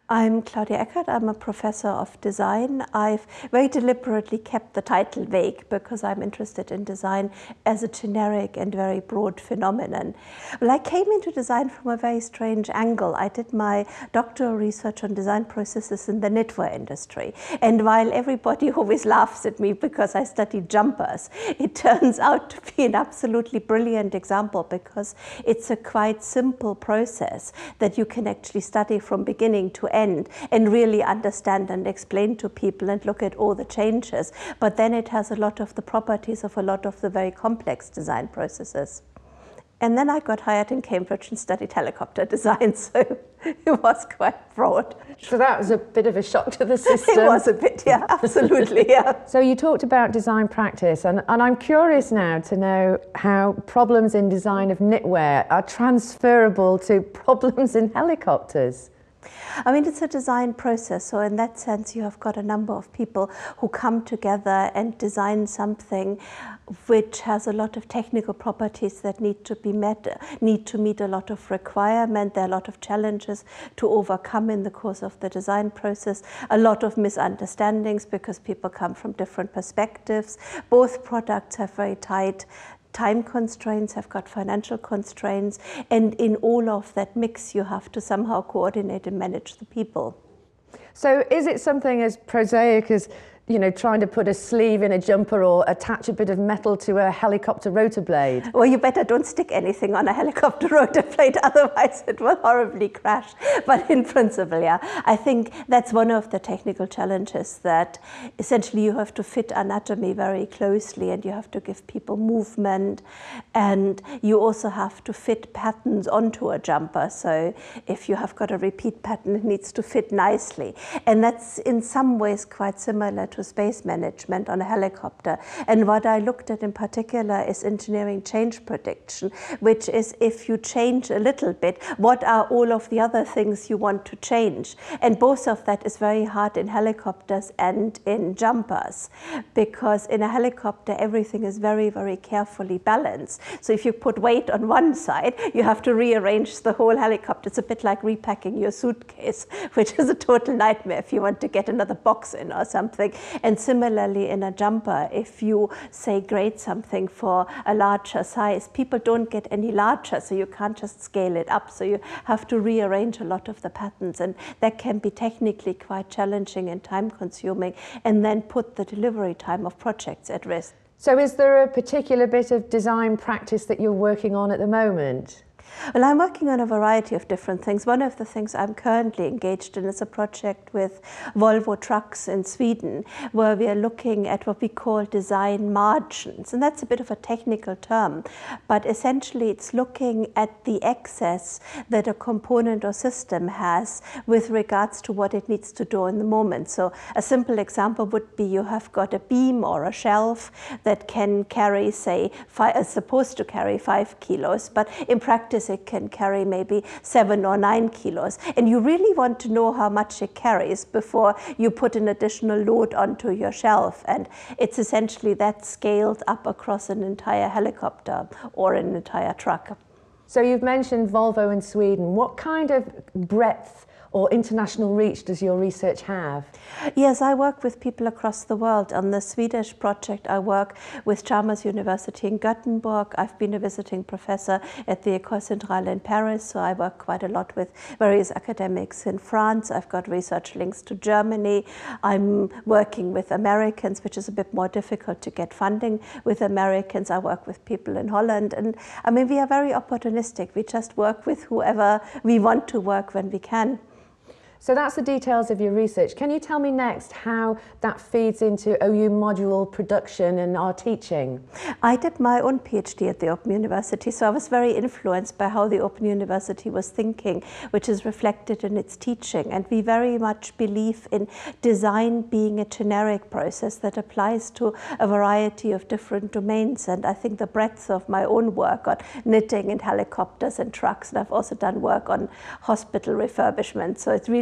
I'm Claudia Eckert. I'm a professor of design. I've very deliberately kept the title vague because I'm interested in design as a generic and very broad phenomenon. Well, I came into design from a very strange angle. I did my doctoral research on design processes in the knitwear industry. And while everybody always laughs at me because I studied jumpers, it turns out to be an absolutely brilliant example because it's a quite simple process that you can actually study from beginning to end and really understand and explain to people and look at all the changes. But then it has a lot of the properties of a lot of the very complex design processes. And then I got hired in Cambridge and studied helicopter design, so it was quite broad. So that was a bit of a shock to the system. It was a bit, yeah, absolutely, yeah. So you talked about design practice, and I'm curious now to know how problems in design of knitwear are transferable to problems in helicopters. I mean, it's a design process, so in that sense you have got a number of people who come together and design something which has a lot of technical properties that need to be met, need to meet a lot of requirements. There are a lot of challenges to overcome in the course of the design process, a lot of misunderstandings because people come from different perspectives. Both products have very tight time constraints, have got financial constraints, and in all of that mix you have to somehow coordinate and manage the people. So is it something as prosaic as, you know, trying to put a sleeve in a jumper or attach a bit of metal to a helicopter rotor blade? Well, you better don't stick anything on a helicopter rotor blade, otherwise it will horribly crash. But in principle, yeah, I think that's one of the technical challenges, that essentially you have to fit anatomy very closely and you have to give people movement, and you also have to fit patterns onto a jumper. So if you have got a repeat pattern, it needs to fit nicely. And that's in some ways quite similar to space management on a helicopter. And what I looked at in particular is engineering change prediction, which is if you change a little bit, what are all of the other things you want to change? And both of that is very hard in helicopters and in jumpers, because in a helicopter everything is very, very carefully balanced. So if you put weight on one side, you have to rearrange the whole helicopter. It's a bit like repacking your suitcase, which is a total nightmare if you want to get another box in or something. And similarly in a jumper, if you say grade something for a larger size, people don't get any larger, so you can't just scale it up. So you have to rearrange a lot of the patterns, and that can be technically quite challenging and time consuming, and then put the delivery time of projects at risk. So is there a particular bit of design practice that you're working on at the moment? Well, I'm working on a variety of different things. One of the things I'm currently engaged in is a project with Volvo Trucks in Sweden, where we are looking at what we call design margins. And that's a bit of a technical term, but essentially it's looking at the excess that a component or system has with regards to what it needs to do in the moment. So a simple example would be you have got a beam or a shelf that can carry, say, is supposed to carry 5 kilos, but in practice it can carry maybe 7 or 9 kilos. And you really want to know how much it carries before you put an additional load onto your shelf. And it's essentially that scaled up across an entire helicopter or an entire truck. So you've mentioned Volvo in Sweden. What kind of breadth or international reach does your research have? Yes, I work with people across the world. On the Swedish project, I work with Chalmers University in Gothenburg. I've been a visiting professor at the École Centrale in Paris, so I work quite a lot with various academics in France. I've got research links to Germany. I'm working with Americans, which is a bit more difficult to get funding with Americans. I work with people in Holland. And I mean, we are very opportunistic. We just work with whoever we want to work when we can. So that's the details of your research. Can you tell me next how that feeds into OU module production and our teaching? I did my own PhD at the Open University, so I was very influenced by how the Open University was thinking, which is reflected in its teaching. And we very much believe in design being a generic process that applies to a variety of different domains. And I think the breadth of my own work on knitting and helicopters and trucks, and I've also done work on hospital refurbishment, so it's really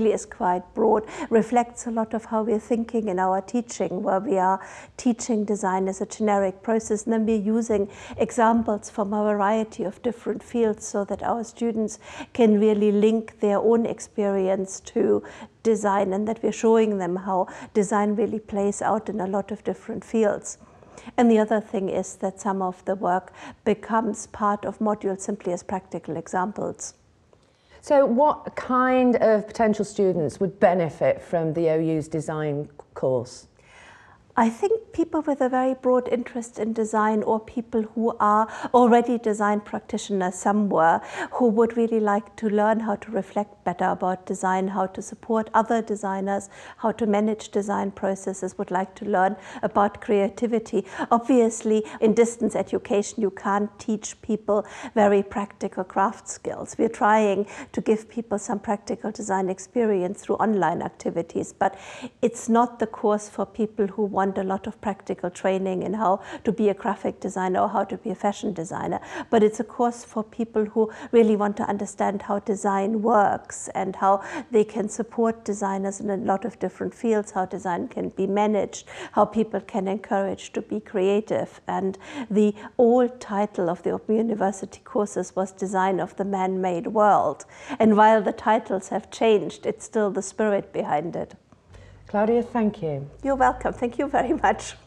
actually is quite broad, reflects a lot of how we're thinking in our teaching, where we are teaching design as a generic process, and then we're using examples from a variety of different fields so that our students can really link their own experience to design, and that we're showing them how design really plays out in a lot of different fields. And the other thing is that some of the work becomes part of modules simply as practical examples. So what kind of potential students would benefit from the OU's design course? I think people with a very broad interest in design, or people who are already design practitioners somewhere, who would really like to learn how to reflect better about design, how to support other designers, how to manage design processes, would like to learn about creativity. Obviously, in distance education, you can't teach people very practical craft skills. We're trying to give people some practical design experience through online activities, but it's not the course for people who want a lot of practical training in how to be a graphic designer or how to be a fashion designer, but it's a course for people who really want to understand how design works and how they can support designers in a lot of different fields, how design can be managed, how people can encourage to be creative. And the old title of the Open University courses was Design of the Man-Made World, and while the titles have changed, it's still the spirit behind it. Claudia, thank you. You're welcome. Thank you very much.